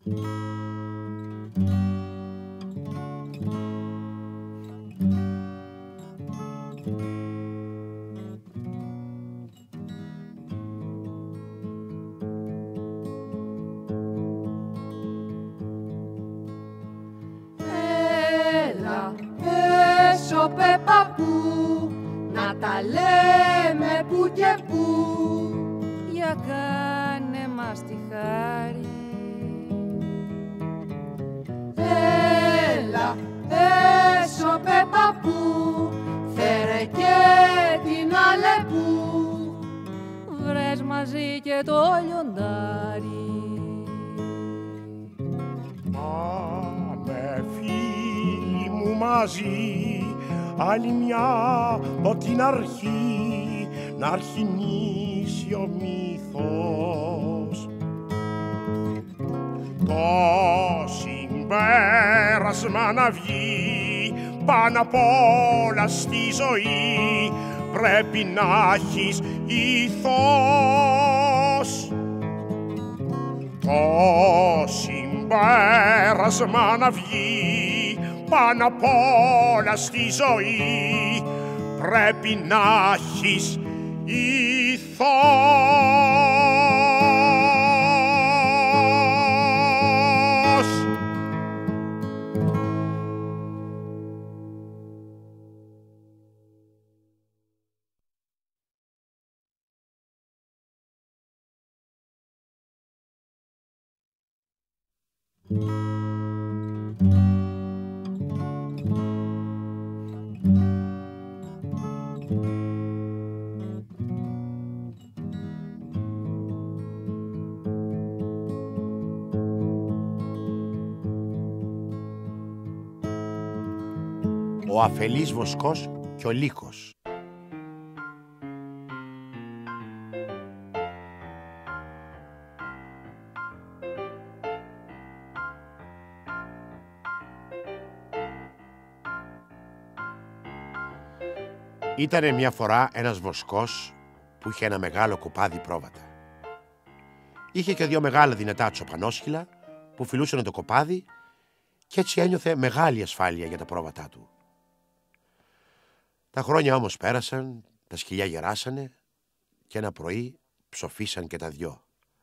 Έλα, έσωπε παππού, να τα λέμε που και που. Για κάνε μας τη χάρη. Έλα, έσωπε παππού, φέρε και την Αλεπού. Βρες μαζί και το λιοντάρι. Πάμε φίλοι μου μαζί, άλλη μια από την αρχή, να αρχινήσει ο μύθος. Το συμπέρασμα να βγει πάνω απ' όλα στη ζωή, πρέπει να έχεις ηθός. Το συμπέρασμα να βγει πάνω απ' όλα στη ζωή, πρέπει να έχεις ηθός. Ο αφελής βοσκός και ο λύκος. Ήτανε μια φορά ένας βοσκός που είχε ένα μεγάλο κοπάδι πρόβατα. Είχε και δύο μεγάλα δυνατά τσοπανόσχυλα που φιλούσαν το κοπάδι και έτσι ένιωθε μεγάλη ασφάλεια για τα πρόβατά του. Τα χρόνια όμως πέρασαν, τα σκυλιά γεράσανε και ένα πρωί ψοφήσαν και τα δυο.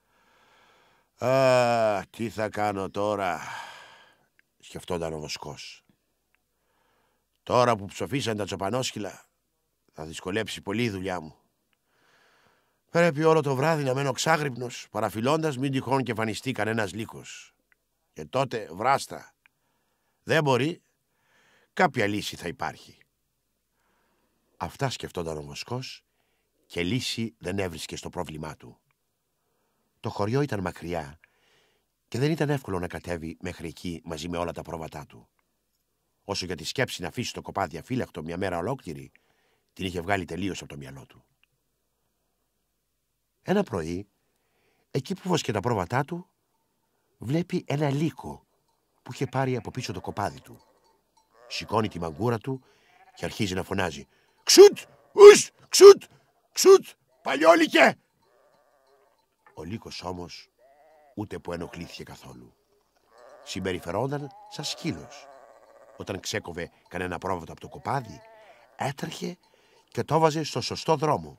«Α, τι θα κάνω τώρα», σκεφτόταν ο βοσκός. «Τώρα που ψοφήσαν τα τσοπανόσχυλα θα δυσκολέψει πολύ η δουλειά μου. Πρέπει όλο το βράδυ να μένω ξάγρυπνος, παραφυλώντας μην τυχόν και εμφανιστεί κανένας λύκος. Και τότε βράστα. Δεν μπορεί. Κάποια λύση θα υπάρχει». Αυτά σκεφτόταν ο βοσκός και λύση δεν έβρισκε στο πρόβλημά του. Το χωριό ήταν μακριά και δεν ήταν εύκολο να κατέβει μέχρι εκεί μαζί με όλα τα πρόβατά του. Όσο για τη σκέψη να αφήσει το κοπάδι αφύλακτο μια μέρα ολόκληρη, την είχε βγάλει τελείως από το μυαλό του. Ένα πρωί, εκεί που βόσκε τα πρόβατά του, βλέπει ένα λύκο που είχε πάρει από πίσω το κοπάδι του. Σηκώνει τη μαγκούρα του και αρχίζει να φωνάζει: «Ξουτ! Ους! Ξουτ! Ξουτ! Παλιόλικε!» Ο λύκος όμως ούτε που ενοχλήθηκε καθόλου. Συμπεριφερόταν σαν σκύλος. Όταν ξέκοβε κανένα πρόβατο από το κοπάδι, έτρεχε και το βάζε στο σωστό δρόμο.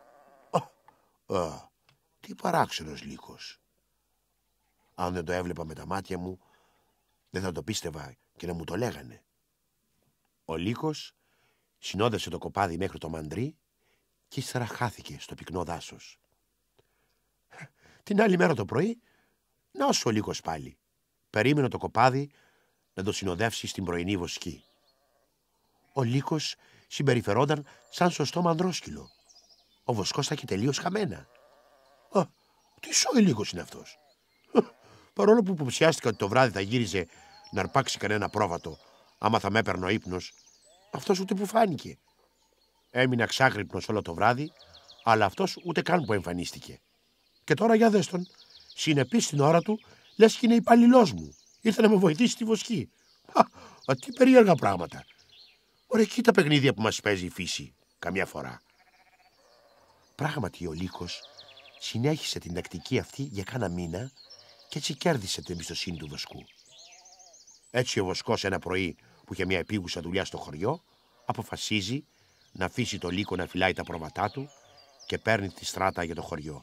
Τι παράξενος λύκος. Αν δεν το έβλεπα με τα μάτια μου, δεν θα το πίστευα και να μου το λέγανε. Ο λύκος συνόδευσε το κοπάδι μέχρι το μαντρί και ύστερα χάθηκε στο πυκνό δάσος. Την άλλη μέρα το πρωί, ναός ο λύκος πάλι. Περίμενε το κοπάδι να το συνοδεύσει στην πρωινή βοσκή. Ο λύκος συμπεριφερόταν σαν σωστό μανδρόσκυλο. Ο βοσκός θα έχει τελείως χαμένα. Τι σόι λύκος είναι αυτός. Παρόλο που υποψιάστηκα ότι το βράδυ θα γύριζε να αρπάξει κανένα πρόβατο, άμα θα με έπαιρνε ο ύπνος, αυτός ούτε που φάνηκε. Έμεινα ξάγρυπνος όλο το βράδυ, αλλά αυτός ούτε καν που εμφανίστηκε. Και τώρα για δες τον, συνεπής στην ώρα του, λες και είναι υπαλληλός μου. Ήρθε να με βοηθήσει στη βοσκή. Τι περίεργα πράγματα. Ωραία, εκεί τα παιχνίδια που μας παίζει η φύση καμιά φορά. Πράγματι ο λύκος συνέχισε την τακτική αυτή για κάνα μήνα και έτσι κέρδισε την εμπιστοσύνη του βοσκού. Έτσι ο βοσκός ένα πρωί που είχε μια επίγουσα δουλειά στο χωριό, αποφασίζει να αφήσει το Λύκο να φυλάει τα πρόβατά του και παίρνει τη στράτα για το χωριό.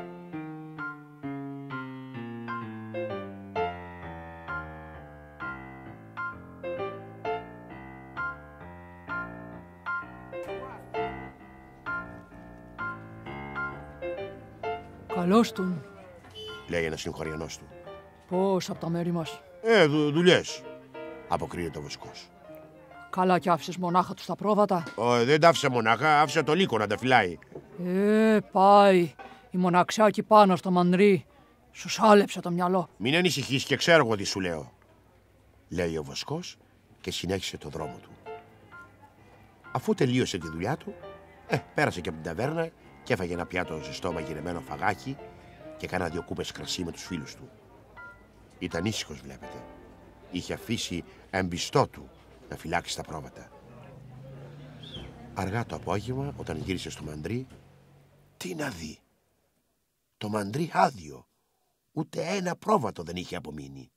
Καλώς τον, λέει ένας συγχωριανός του. πώς από τα μέρη μας. Δουλειές, αποκρίνεται ο βοσκός. Καλά κι άφησες μονάχα τους τα πρόβατα. Δεν τα άφησα μονάχα, άφησα το Λύκο να τα φυλάει. Πάει. Η μοναξιά εκεί πάνω στο μανδρί σου σάλεψε το μυαλό. Μην ανησυχείς και ξέρω εγώ τι σου λέω, λέει ο βοσκός και συνέχισε το δρόμο του. Αφού τελείωσε τη δουλειά του, πέρασε και από την ταβέρνα και έφαγε ένα πιάτο ζεστό μαγειρεμένο φαγάκι και κάνα 2 κούπες κρασί με τους φίλους του. Ήταν ήσυχος, βλέπετε. Είχε αφήσει εμπιστό του να φυλάξει τα πρόβατα. Αργά το απόγευμα, όταν γύρισε στο μαντρί, τι να δει. Το μαντρί άδειο. Ούτε ένα πρόβατο δεν είχε απομείνει.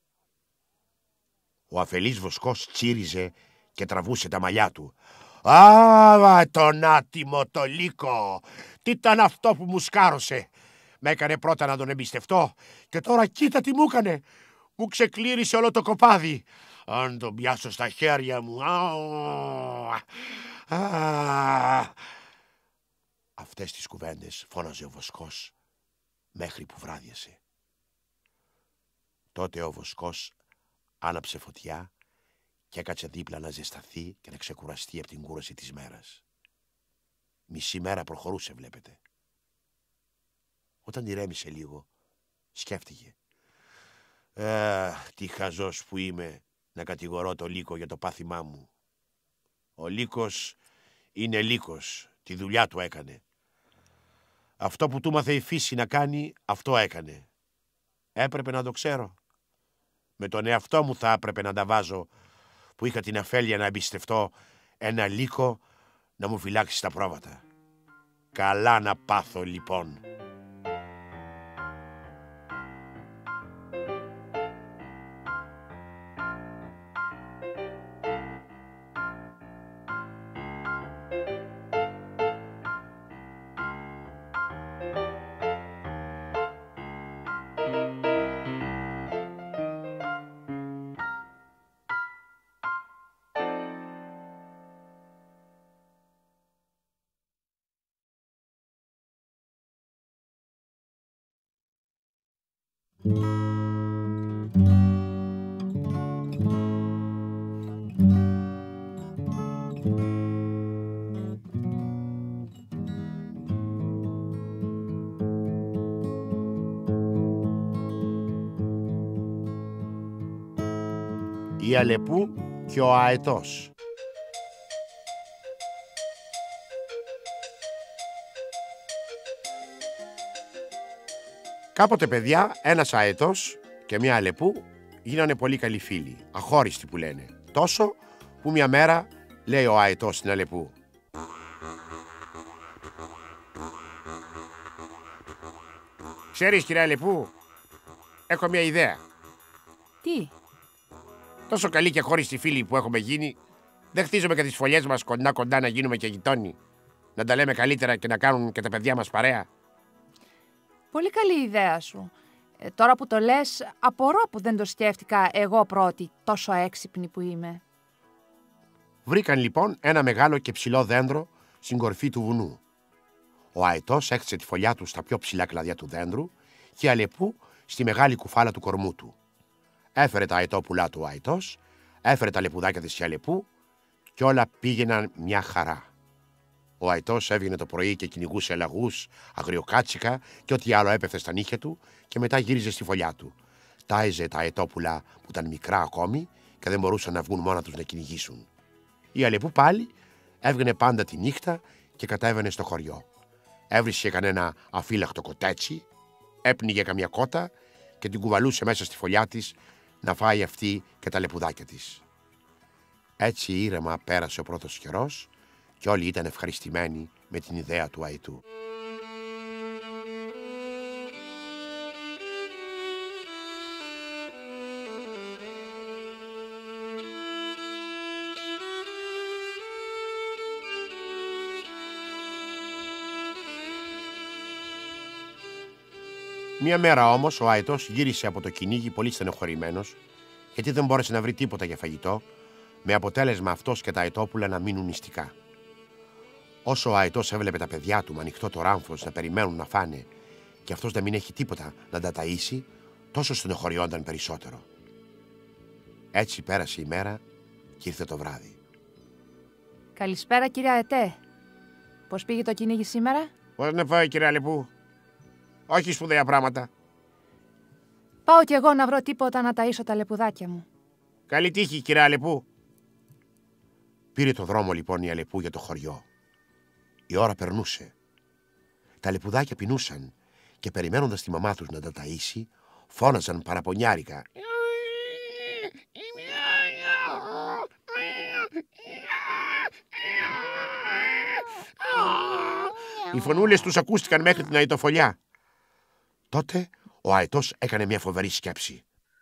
Ο αφελής βοσκός τσίριζε και τραβούσε τα μαλλιά του. «Α, τον άτιμο το Λύκο! Τι ήταν αυτό που μου σκάρωσε! Με έκανε πρώτα να τον εμπιστευτώ και τώρα κοίτα τι μου έκανε! Μου ξεκλήρισε όλο το κοπάδι! Αν τον πιάσω στα χέρια μου... Αυτές τις κουβέντες φώναζε ο βοσκός μέχρι που βράδιασε. Τότε ο βοσκός άναψε φωτιά και έκατσε δίπλα να ζεσταθεί και να ξεκουραστεί από την κούραση της μέρας. Μισή μέρα προχωρούσε, βλέπετε. Όταν ηρέμησε λίγο, σκέφτηκε. Τι χαζός που είμαι να κατηγορώ το Λύκο για το πάθημά μου. Ο Λύκος είναι Λύκος, τη δουλειά του έκανε. Αυτό που του μάθε η φύση να κάνει, αυτό έκανε. Έπρεπε να το ξέρω. Με τον εαυτό μου θα έπρεπε να τα βάζω, που είχα την αφέλεια να εμπιστευτώ ένα Λύκο να μου φυλάξει τα πρόβατα. Καλά να πάθω λοιπόν. Η Αλεπού και ο Αετός. Κάποτε, παιδιά, ένας Αετός και μια Αλεπού γίνανε πολύ καλοί φίλοι, αχώριστοι που λένε. Τόσο που μια μέρα λέει ο Αετός στην Αλεπού: «Ξέρεις, κυρία Αλεπού, έχω μια ιδέα». Τι? Τόσο καλοί και χώριστοι φίλοι που έχουμε γίνει, δεν χτίζουμε και τις φωλιές μας κοντά-κοντά να γίνουμε και γειτόνι. Να τα λέμε καλύτερα και να κάνουν και τα παιδιά μας παρέα. Πολύ καλή ιδέα σου. Τώρα που το λες, απορώ που δεν το σκέφτηκα εγώ πρώτη, τόσο έξυπνη που είμαι. Βρήκαν λοιπόν ένα μεγάλο και ψηλό δέντρο στην κορφή του βουνού. Ο Αετός έκτισε τη φωλιά του στα πιο ψηλά κλαδιά του δέντρου και η Αλεπού στη μεγάλη κουφάλα του κορμού του. Έφερε τα αετόπουλά του ο Αετός, έφερε τα λεπουδάκια της η Αλεπού και όλα πήγαιναν μια χαρά. Ο Αετός έβγαινε το πρωί και κυνηγούσε λαγούς, αγριοκάτσικα και ό,τι άλλο έπεφτε στα νύχια του και μετά γύριζε στη φωλιά του. Τάιζε τα αετόπουλα που ήταν μικρά ακόμη και δεν μπορούσαν να βγουν μόνα τους να κυνηγήσουν. Η Αλεπού πάλι έβγαινε πάντα τη νύχτα και κατέβαινε στο χωριό. Έβρισκε κανένα αφύλακτο κοτέτσι, έπνιγε καμιά κότα και την κουβαλούσε μέσα στη φωλιά της να φάει αυτή και τα λεπουδάκια της. Έτσι ήρεμα πέρασε ο πρώτος καιρός και όλοι ήταν ευχαριστημένοι με την ιδέα του Αετού. Μια μέρα όμως ο αετός γύρισε από το κυνήγι πολύ στενοχωρημένος, γιατί δεν μπόρεσε να βρει τίποτα για φαγητό, με αποτέλεσμα αυτός και τα αετόπουλα να μείνουν νηστικά. Όσο ο αετός έβλεπε τα παιδιά του με ανοιχτό το ράμφος να περιμένουν να φάνε και αυτός να μην έχει τίποτα να τα ταΐσει, τόσο στενοχωριόνταν περισσότερο. Έτσι πέρασε η μέρα και ήρθε το βράδυ. Καλησπέρα, κύριε Αετέ. Πώς πήγε το κυνήγι σήμερα? Πώς να φάει, κύριε Αλεπού? Όχι σπουδαία πράγματα. Πάω κι εγώ να βρω τίποτα να ταΐσω τα λεπουδάκια μου. Καλή τύχη, κύριε Αλεπού. Πήρε το δρόμο λοιπόν η Αλεπού για το χωριό. Η ώρα περνούσε. Τα λεπουδάκια πεινούσαν και περιμένοντας τη μαμά τους να τα ταΐσει, φώναζαν παραπονιάρικα. Οι φωνούλες τους ακούστηκαν μέχρι την αητοφολιά. Τότε ο αετός έκανε μια φοβερή σκέψη.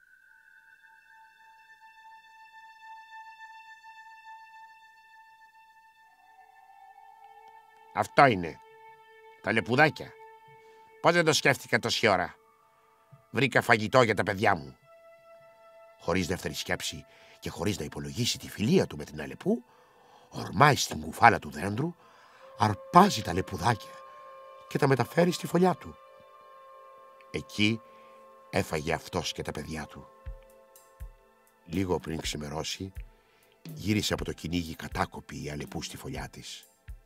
Αυτό είναι. Τα λεπουδάκια. Πώς δεν το σκέφτηκα τόση ώρα? Βρήκα φαγητό για τα παιδιά μου. Χωρίς δεύτερη σκέψη και χωρίς να υπολογίσει τη φιλία του με την Αλεπού, ορμάει στην κουφάλα του δέντρου, αρπάζει τα λεπουδάκια και τα μεταφέρει στη φωλιά του. Εκεί έφαγε αυτός και τα παιδιά του. Λίγο πριν ξημερώσει, γύρισε από το κυνήγι κατάκοπη η Αλεπού στη φωλιά της.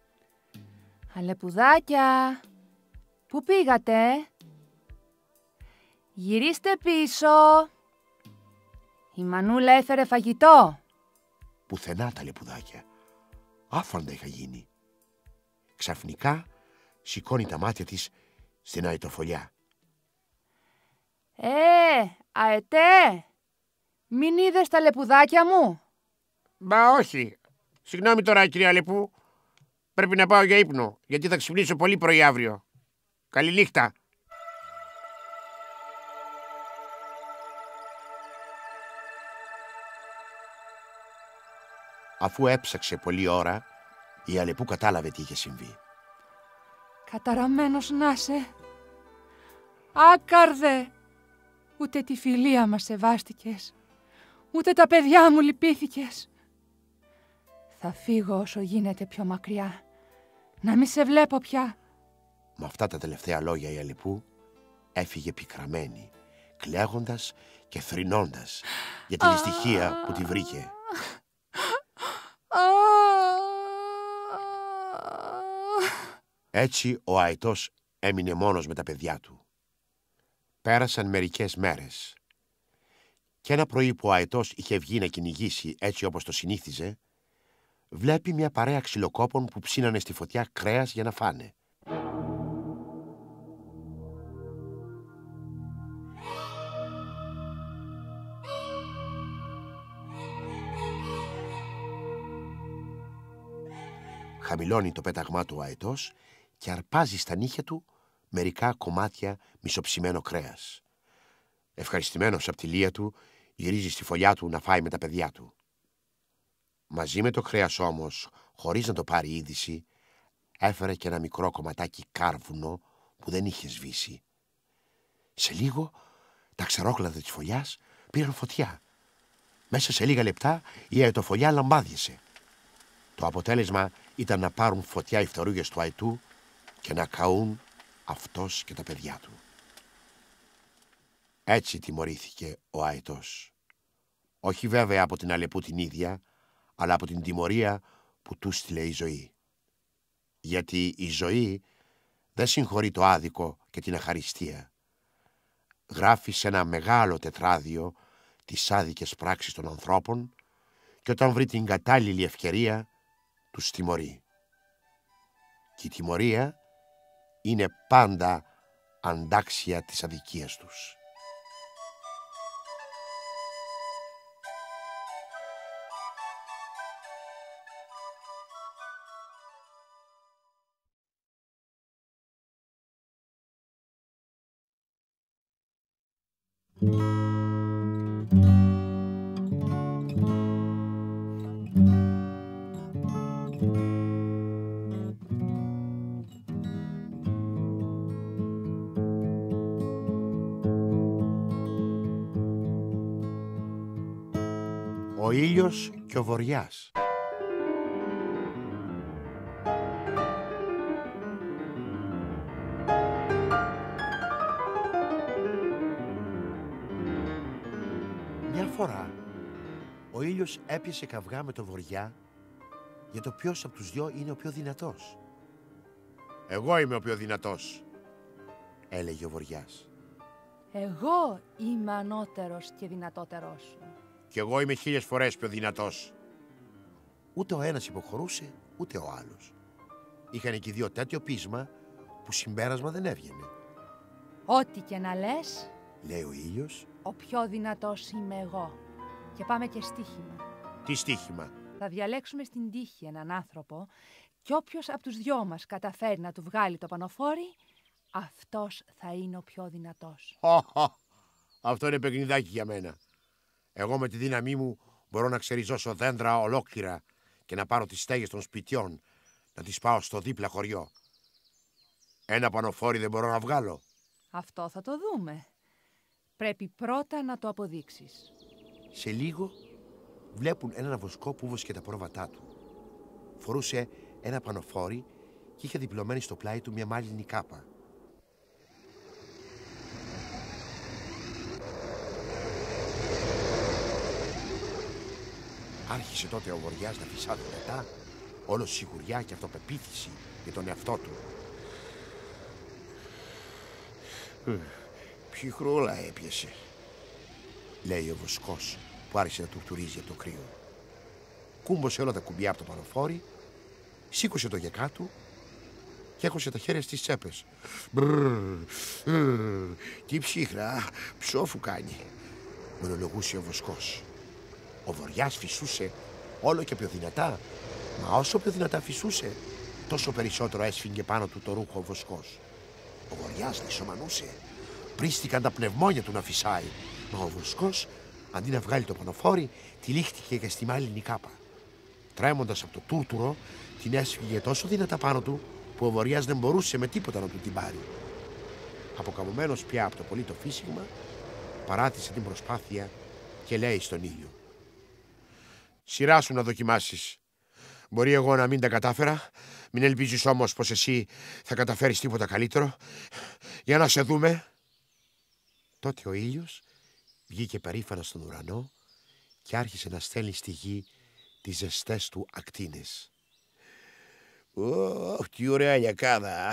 Αλεπουδάκια, πού πήγατε? Γυρίστε πίσω. Η μανούλα έφερε φαγητό. Πουθενά τα λεπουδάκια. Άφαντα είχα γίνει. Ξαφνικά σηκώνει τα μάτια της στην αετοφολιά. Αετέ, μην είδες τα λεπουδάκια μου? Μπα όχι. Συγγνώμη τώρα, κύριε Αλεπού. Πρέπει να πάω για ύπνο, γιατί θα ξυπνήσω πολύ πρωί αύριο. Καλή νύχτα. Αφού έψαξε πολλή ώρα, η Αλεπού κατάλαβε τι είχε συμβεί. Καταραμένος να είσαι. Άκαρδε. Ούτε τη φιλία μας σεβάστηκες. Ούτε τα παιδιά μου λυπήθηκες. Θα φύγω όσο γίνεται πιο μακριά. Να μη σε βλέπω πια. Με αυτά τα τελευταία λόγια η Αλεπού έφυγε πικραμένη, κλαίγοντας και θρηνώντας για τη δυστυχία που τη βρήκε. Έτσι ο αετός έμεινε μόνος με τα παιδιά του. Πέρασαν μερικές μέρες. Και ένα πρωί που ο αετός είχε βγει να κυνηγήσει έτσι όπως το συνήθιζε, βλέπει μια παρέα ξυλοκόπων που ψήνανε στη φωτιά κρέας για να φάνε. Χαμηλώνει το πέταγμά του ο αετός και αρπάζει στα νύχια του μερικά κομμάτια μισοψημένο κρέας. Ευχαριστημένος από τη λία του, γυρίζει στη φωλιά του να φάει με τα παιδιά του. Μαζί με το κρέας όμως, χωρίς να το πάρει είδηση, έφερε και ένα μικρό κομματάκι κάρβουνο που δεν είχε σβήσει. Σε λίγο, τα ξερόκλαδα της φωλιάς πήραν φωτιά. Μέσα σε λίγα λεπτά η αετοφωλιά λαμπάδιασε. Το αποτέλεσμα ήταν να πάρουν φωτιά οι φτερούγες του αετού και να καούν αυτός και τα παιδιά του. Έτσι τιμωρήθηκε ο αετός. Όχι βέβαια από την Αλεπού την ίδια, αλλά από την τιμωρία που του στείλε η ζωή. Γιατί η ζωή δεν συγχωρεί το άδικο και την αχαριστία. Γράφει σε ένα μεγάλο τετράδιο τις άδικες πράξεις των ανθρώπων και όταν βρει την κατάλληλη ευκαιρία τους τιμωρεί. Και η τιμωρία είναι πάντα αντάξια της αδικίας τους. Ο ήλιος και ο βοριάς. Μια φορά, ο ήλιος έπιασε καυγά με το βοριά για το ποιος από τους δυο είναι ο πιο δυνατός. «Εγώ είμαι ο πιο δυνατός», έλεγε ο βοριάς. Εγώ είμαι ανώτερος και δυνατότερός σου. «Κι εγώ είμαι 1000 φορές πιο δυνατός». Ούτε ο ένας υποχωρούσε, ούτε ο άλλος. Είχαν και οι δύο τέτοιο πείσμα που συμπέρασμα δεν έβγαινε. Ό,τι και να λες, λέει ο ήλιος. Ο πιο δυνατός είμαι εγώ. Και πάμε και στοίχημα. Τι στοίχημα? Θα διαλέξουμε στην τύχη έναν άνθρωπο και όποιος από τους δυο μας καταφέρει να του βγάλει το πανοφόρι, αυτός θα είναι ο πιο δυνατός. Αυτό είναι παιχνιδάκι για μένα. Εγώ με τη δύναμή μου μπορώ να ξεριζώσω δέντρα ολόκληρα και να πάρω τις στέγες των σπιτιών, να τις πάω στο δίπλα χωριό. Ένα πανοφόρι δεν μπορώ να βγάλω. Αυτό θα το δούμε. Πρέπει πρώτα να το αποδείξεις. Σε λίγο βλέπουν έναν βοσκό που βόσκε τα πρόβατά του. Φορούσε ένα πανοφόρι και είχε διπλωμένη στο πλάι του μια μάλινη κάπα. Άρχισε τότε ο βοριάς να φυσά δυνατά, όλο σιγουριά και αυτοπεποίθηση για τον εαυτό του. Ψυχρούλα έπιασε, λέει ο βοσκός που άρχισε να τουρτουρίζει από το κρύο. Κούμπωσε όλα τα κουμπιά από το πανοφόρι, σήκωσε το γεκά του και έχωσε τα χέρια στις τσέπες. Τι ψύχρα, ψόφου κάνει, μονολογούσε ο βοσκός. Ο βοριάς φυσούσε όλο και πιο δυνατά, μα όσο πιο δυνατά φυσούσε, τόσο περισσότερο έσφιγγε πάνω του το ρούχο ο βοσκός. Ο βοριάς λυσομανούσε, πρίστηκαν τα πνευμόνια του να φυσάει, μα ο βοσκός, αντί να βγάλει το πανοφόρι, τυλίχτηκε και στη μάλινη κάπα. Τρέμοντας από το τούρτουρο, την έσφυγε τόσο δυνατά πάνω του, που ο βοριάς δεν μπορούσε με τίποτα να του την πάρει. Αποκαμωμένος πια από το πολύ το φύσιγμα, παράτησε την προσπάθεια και λέει στον ήλιο: «Σειρά σου να δοκιμάσεις. Μπορεί εγώ να μην τα κατάφερα, μην ελπίζεις όμως πως εσύ θα καταφέρεις τίποτα καλύτερο. Για να σε δούμε». Τότε ο ήλιος βγήκε περήφανα στον ουρανό και άρχισε να στέλνει στη γη τις ζεστές του ακτίνες. Τι ωραία λιακάδα.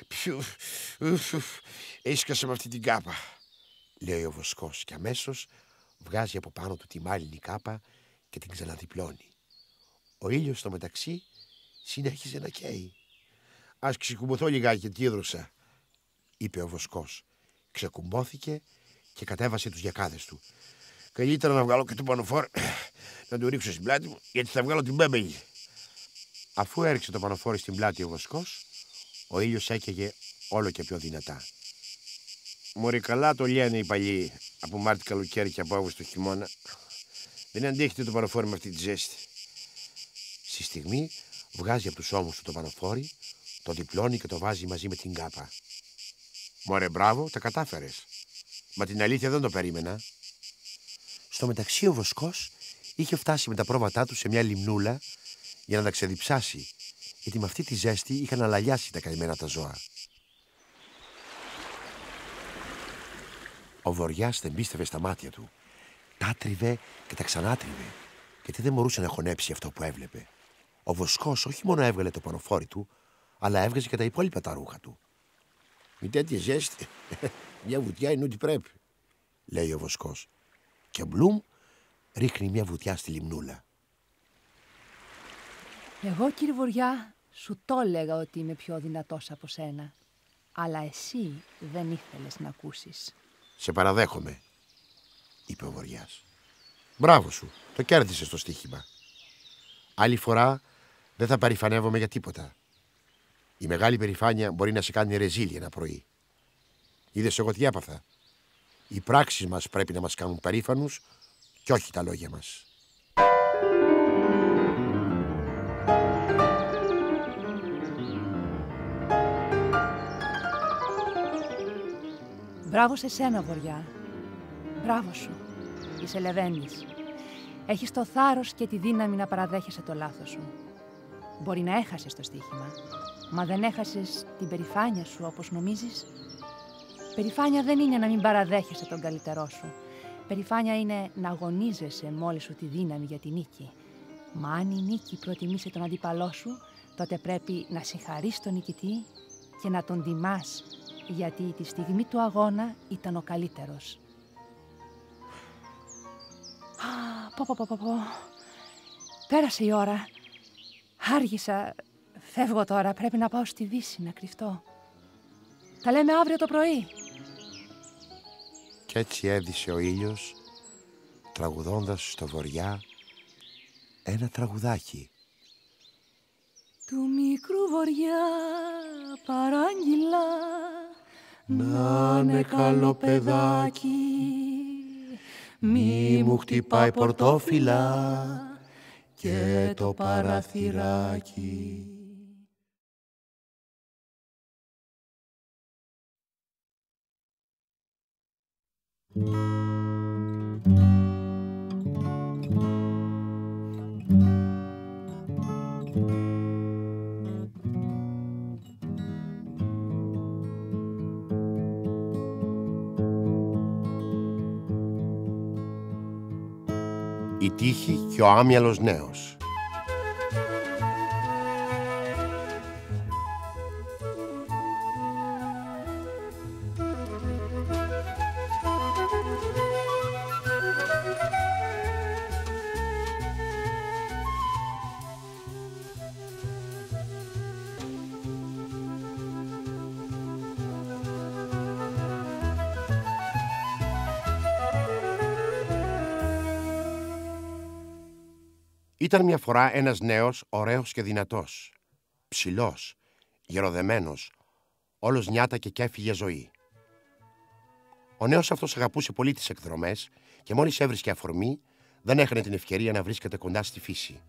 Έσκασε με αυτή την κάπα, λέει ο βοσκός και αμέσως βγάζει από πάνω του τη μάλινη κάπα και την ξαναδιπλώνει. Ο ήλιος στο μεταξύ συνέχιζε να καίει. «Ας ξεκουμποθώ λιγάκι και τίδρωσα», είπε ο βοσκός. Ξεκουμπόθηκε και κατέβασε τους γιακάδες του. «Καλύτερα να βγάλω και το πανοφόρι, να το ρίξω στην πλάτη μου, γιατί θα βγάλω την μπέμπελη». Αφού έριξε το πανοφόρι στην πλάτη ο βοσκός, ο ήλιος έκαιγε όλο και πιο δυνατά. «Μωρή, καλά το λένε οι παλιοί, από Μάρτι καλοκαίρι και από Αύγουστο χειμώνα. Δεν αντέχετε το πανοφόρι με αυτή τη ζέστη». Στη στιγμή βγάζει από τους ώμους του το πανοφόρι, το διπλώνει και το βάζει μαζί με την κάπα. «Μωρέ, μπράβο, τα κατάφερες. Μα την αλήθεια δεν το περίμενα». Στο μεταξύ ο βοσκός είχε φτάσει με τα πρόβατά του σε μια λιμνούλα για να τα ξεδιψάσει, γιατί με αυτή τη ζέστη είχαν αλαλιάσει τα καημένα τα ζώα. Ο βοριάς δεν πίστευε στα μάτια του. Τα τρίβε και τα ξανάτριβε, γιατί δεν μπορούσε να χωνέψει αυτό που έβλεπε. Ο βοσκός όχι μόνο έβγαλε το πανοφόρι του, αλλά έβγαζε και τα υπόλοιπα τα ρούχα του. «Με τέτοια ζέστη, μια βουτιά είναι ό,τι πρέπει», λέει ο βοσκός. Και μπλουμ ρίχνει μια βουτιά στη λιμνούλα. Εγώ, κύριε Βοριά, σου το έλεγα ότι είμαι πιο δυνατός από σένα. Αλλά εσύ δεν ήθελες να ακούσεις. «Σε παραδέχομαι», είπε ο βοριάς. «Μπράβο σου, το κέρδισες το στοίχημα. Άλλη φορά δεν θα περηφανεύομαι για τίποτα. Η μεγάλη περηφάνεια μπορεί να σε κάνει ρεζίλι ένα πρωί. Είδες εγώ τι έπαθα. Οι πράξεις μας πρέπει να μας κάνουν περήφανους και όχι τα λόγια μας». Μπράβο σε σένα, Βοριά. Μπράβο σου. Είσαι λεβέντης. Έχεις το θάρρος και τη δύναμη να παραδέχεσαι το λάθος σου. Μπορεί να έχασες το στοίχημα, μα δεν έχασες την περηφάνεια σου όπως νομίζεις. Περηφάνεια δεν είναι να μην παραδέχεσαι τον καλύτερό σου. Περηφάνεια είναι να αγωνίζεσαι με όλη σου τη δύναμη για τη νίκη. Μα αν η νίκη προτιμήσει τον αντίπαλό σου, τότε πρέπει να συγχαρείς τον νικητή και να τον τιμάς, γιατί τη στιγμή του αγώνα ήταν ο καλύτερος. Πω. Πέρασε η ώρα. Άργησα. Φεύγω τώρα. Πρέπει να πάω στη Δύση να κρυφτώ. Τα λέμε αύριο το πρωί. Κι έτσι έδισε ο ήλιος, τραγουδώντας στο βοριά ένα τραγουδάκι. Του μικρού βοριά παράγγειλα να είναι καλό παιδάκι, μη μου χτυπάει πορτόφυλλα και το παραθυράκι. Η τύχη και ο άμυαλος νέος. Ήταν μια φορά ένας νέος, ωραίος και δυνατός, ψηλός, γεροδεμένος, όλος νιάτα και κέφι για ζωή. Ο νέος αυτός αγαπούσε πολύ τις εκδρομές και μόλις έβρισκε αφορμή, δεν έχανε την ευκαιρία να βρίσκεται κοντά στη φύση.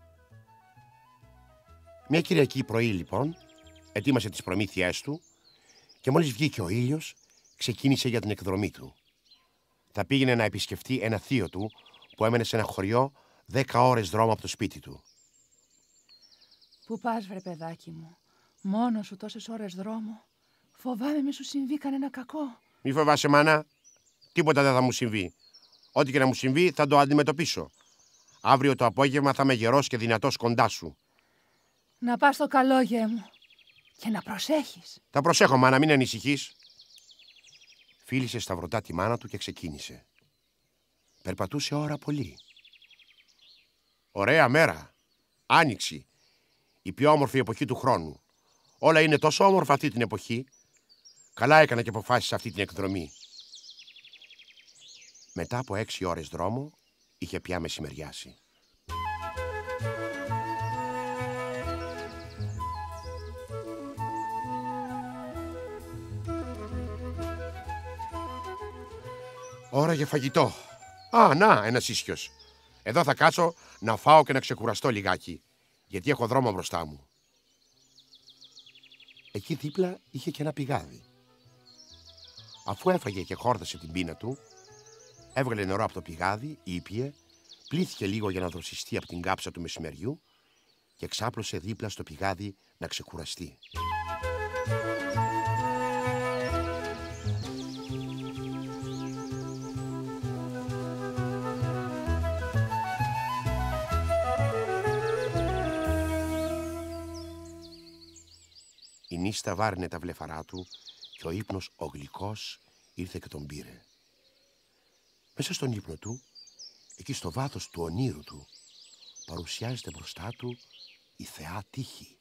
Μια Κυριακή πρωί, λοιπόν, ετοίμασε τις προμήθειές του και μόλις βγήκε ο ήλιος, ξεκίνησε για την εκδρομή του. Θα πήγαινε να επισκεφτεί ένα θείο του που έμενε σε ένα χωριό 10 ώρες δρόμο από το σπίτι του. Πού πας, βρε παιδάκι μου? Μόνος σου τόσες ώρες δρόμο? Φοβάμαι μη σου συμβεί κανένα κακό. Μη φοβάσαι, μάνα. Τίποτα δεν θα μου συμβεί. Ό,τι και να μου συμβεί θα το αντιμετωπίσω. Αύριο το απόγευμα θα είμαι γερός και δυνατός κοντά σου. Να πας στο καλό, γέ μου. Και να προσέχεις. Τα προσέχω, μάνα, μην ανησυχείς. Φίλησε σταυρωτά τη μάνα του και ξεκίνησε. Περπατούσε ώρα πολύ. Ωραία μέρα. Άνοιξη. Η πιο όμορφη εποχή του χρόνου. Όλα είναι τόσο όμορφα αυτή την εποχή. Καλά έκανα και αποφάσισα αυτή την εκδρομή. Μετά από 6 ώρες δρόμο, είχε πια μεσημεριάσει. Ώρα για φαγητό. Α, να, ένας ίσιος. Εδώ θα κάτσω να φάω και να ξεκουραστώ λιγάκι, γιατί έχω δρόμο μπροστά μου. Εκεί δίπλα είχε και ένα πηγάδι. Αφού έφαγε και χόρτασε την πείνα του, έβγαλε νερό από το πηγάδι, ήπιε, πλύθηκε λίγο για να δροσιστεί από την κάψα του μεσημεριού και ξάπλωσε δίπλα στο πηγάδι να ξεκουραστεί. Η νύστα βάρινε τα βλεφαρά του και ο ύπνος ο γλυκός ήρθε και τον πήρε. Μέσα στον ύπνο του, εκεί στο βάθος του ονείρου του, παρουσιάζεται μπροστά του η θεά τύχη.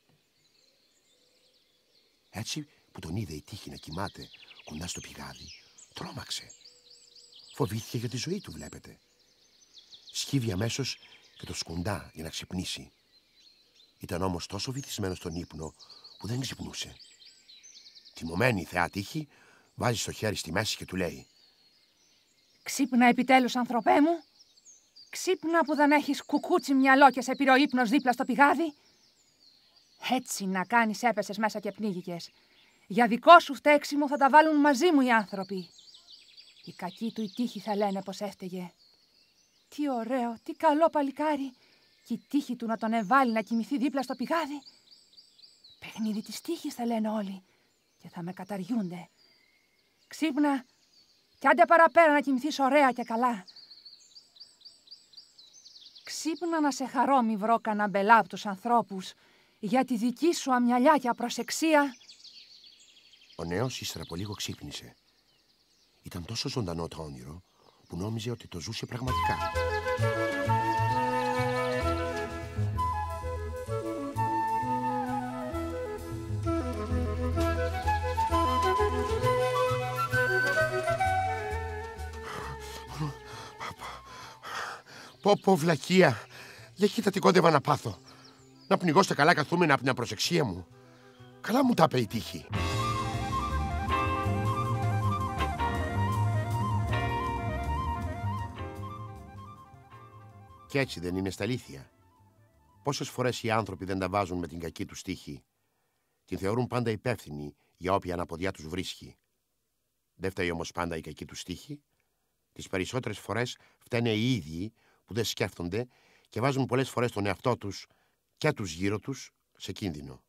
Έτσι που τον είδε η τύχη να κοιμάται κοντά στο πηγάδι, τρόμαξε. Φοβήθηκε για τη ζωή του, βλέπετε. Σκύβει αμέσως και το σκουντά για να ξυπνήσει. Ήταν όμως τόσο βυθισμένο στον ύπνο που δεν ξυπνούσε. Τιμωμένη η θεά τύχη βάζει στο χέρι στη μέση και του λέει: Ξύπνα επιτέλους, ανθρωπέ μου. Ξύπνα που δεν έχεις κουκούτσι μυαλό και σε πήρε ο ύπνος δίπλα στο πηγάδι. Έτσι να κάνεις έπεσες μέσα και πνίγηκες. Για δικό σου φταίξιμο θα τα βάλουν μαζί μου οι άνθρωποι. Οι κακοί του η τύχη θα λένε πως έφταιγε. Τι Τι ωραίο, τι καλό παλικάρι. Και η τύχη του να τον εβάλει να κοιμηθεί δίπλα στο πηγάδι. Παιχνίδι της τύχης θα λένε όλοι και θα με καταριούνται. Ξύπνα κι άντε παραπέρα να κοιμηθείς ωραία και καλά. Ξύπνα να σε χαρώ μη βρω κανένα μπελά από τους ανθρώπους για τη δική σου αμυαλιά και απροσεξία. Ο νέος ύστερα από λίγο ξύπνησε. Ήταν τόσο ζωντανό το όνειρο που νόμιζε ότι το ζούσε πραγματικά. Πω βλακεία. Για κοίτα τι κόντευα να πάθω. Να πνιγώ στα καλά καθούμενα από την απροσεξία μου. Καλά μου τα είπε η τύχη. Κι έτσι δεν είναι στα αλήθεια? Πόσες φορές οι άνθρωποι δεν τα βάζουν με την κακή τους τύχη. Την θεωρούν πάντα υπεύθυνη για όποια αναποδιά τους βρίσκει. Δεν φταίει όμως πάντα η κακή τους τύχη. Τις περισσότερες φορές φταίνε οι ίδιοι που δεν σκέφτονται και βάζουν πολλές φορές τον εαυτό τους και τους γύρω τους σε κίνδυνο.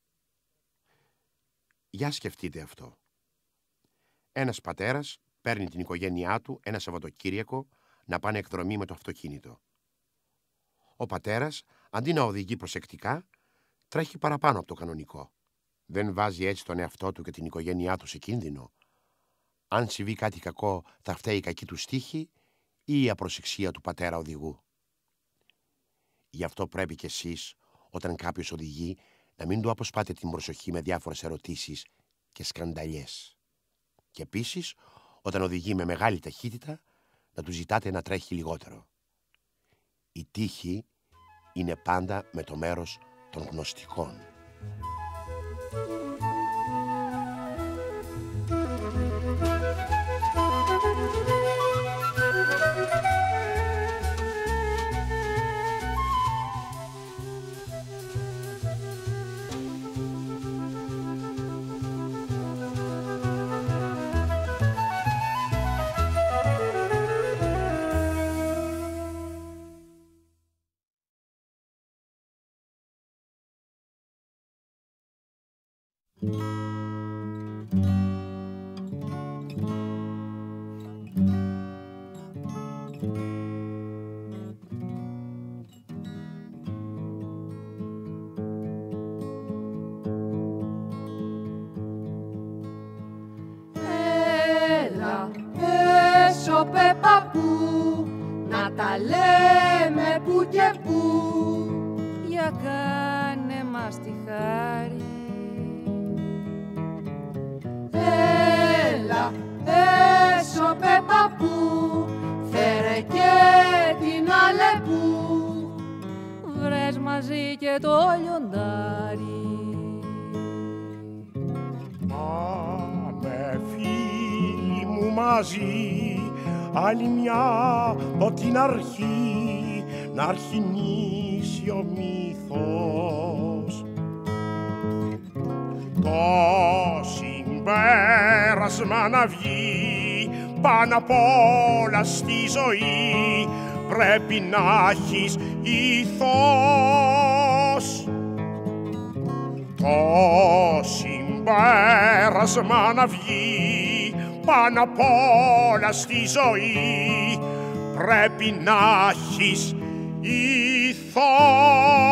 Για σκεφτείτε αυτό. Ένας πατέρας παίρνει την οικογένειά του ένα Σαββατοκύριακο να πάνε εκδρομή με το αυτοκίνητο. Ο πατέρας, αντί να οδηγεί προσεκτικά, τρέχει παραπάνω από το κανονικό. Δεν βάζει έτσι τον εαυτό του και την οικογένειά του σε κίνδυνο? Αν συμβεί κάτι κακό, θα φταίει η κακή του τύχη ή η απροσεξία του πατέρα οδηγού? Γι' αυτό πρέπει κι εσείς, όταν κάποιος οδηγεί, να μην του αποσπάτε την προσοχή με διάφορες ερωτήσεις και σκανταλιές. Και επίσης, όταν οδηγεί με μεγάλη ταχύτητα, να του ζητάτε να τρέχει λιγότερο. Η τύχη είναι πάντα με το μέρος των γνωστικών. Παππού, να τα λέμε που και που. Για κάνε μας τη χάρη. Έλα, έσω παππού, φέρε και την Αλεπού. Βρες μαζί και το λιοντάρι. Πάμε φίλοι μου μαζί, άλλη μια από την αρχή, να αρχινήσει ο μύθος. Το συμπέρασμα να βγει πάνω απ' όλα στη ζωή, πρέπει να έχεις ηθός. Το συμπέρασμα να βγει πάνω απ' όλα στη ζωή, πρέπει να έχεις ηθός.